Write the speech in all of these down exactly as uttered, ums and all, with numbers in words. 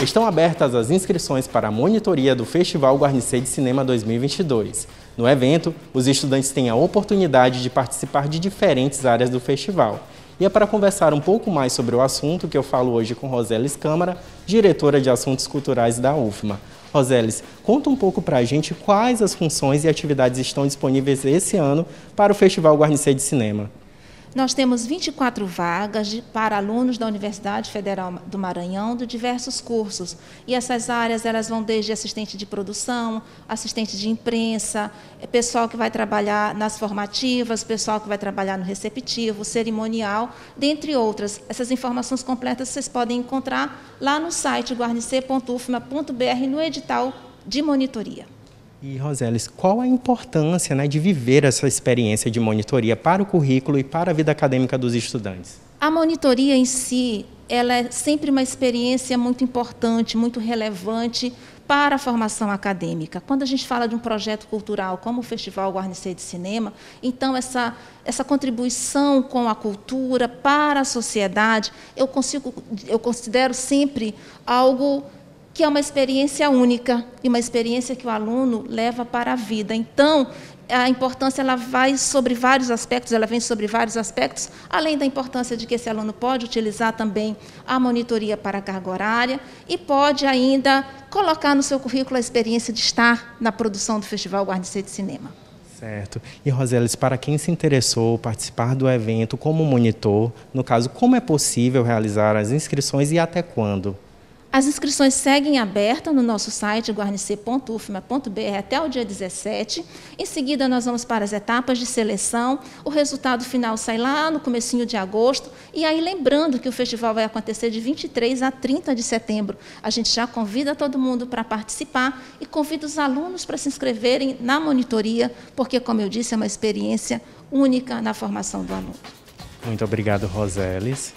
Estão abertas as inscrições para a monitoria do Festival Guarnicê de Cinema dois mil e vinte e dois. No evento, os estudantes têm a oportunidade de participar de diferentes áreas do festival. E é para conversar um pouco mais sobre o assunto que eu falo hoje com Roselis Câmara, diretora de Assuntos Culturais da U F M A. Roselis, conta um pouco para a gente quais as funções e atividades estão disponíveis esse ano para o Festival Guarnicê de Cinema. Nós temos vinte e quatro vagas de, para alunos da Universidade Federal do Maranhão de diversos cursos. E essas áreas elas vão desde assistente de produção, assistente de imprensa, pessoal que vai trabalhar nas formativas, pessoal que vai trabalhar no receptivo, cerimonial, dentre outras. Essas informações completas vocês podem encontrar lá no site guarnicê ponto u f m a ponto b r no edital de monitoria. E, Roselis, qual a importância, né, de viver essa experiência de monitoria para o currículo e para a vida acadêmica dos estudantes? A monitoria em si, ela é sempre uma experiência muito importante, muito relevante para a formação acadêmica. Quando a gente fala de um projeto cultural como o Festival Guarnicê de Cinema, então essa, essa contribuição com a cultura para a sociedade, eu, consigo, eu considero sempre algo que é uma experiência única e uma experiência que o aluno leva para a vida. Então, a importância ela vai sobre vários aspectos, ela vem sobre vários aspectos, além da importância de que esse aluno pode utilizar também a monitoria para a carga horária e pode ainda colocar no seu currículo a experiência de estar na produção do Festival Guarnicê de Cinema. Certo. E, Roselis, para quem se interessou participar do evento como monitor, no caso, como é possível realizar as inscrições e até quando? As inscrições seguem abertas no nosso site guarnicê ponto u f m a ponto b r até o dia dezessete. Em seguida, nós vamos para as etapas de seleção. O resultado final sai lá no comecinho de agosto. E aí, lembrando que o festival vai acontecer de vinte e três a trinta de setembro. A gente já convida todo mundo para participar e convida os alunos para se inscreverem na monitoria, porque, como eu disse, é uma experiência única na formação do aluno. Muito obrigado, Roselis.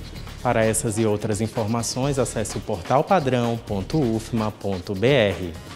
Para essas e outras informações, acesse o portal padrão ponto u f m a ponto b r.